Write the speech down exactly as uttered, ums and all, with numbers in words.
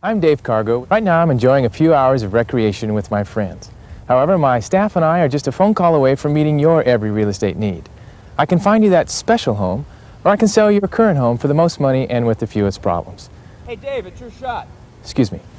I'm Dave Cargo. Right now I'm enjoying a few hours of recreation with my friends. However, my staff and I are just a phone call away from meeting your every real estate need. I can find you that special home, or I can sell your current home for the most money and with the fewest problems. Hey Dave, it's your shot. Excuse me.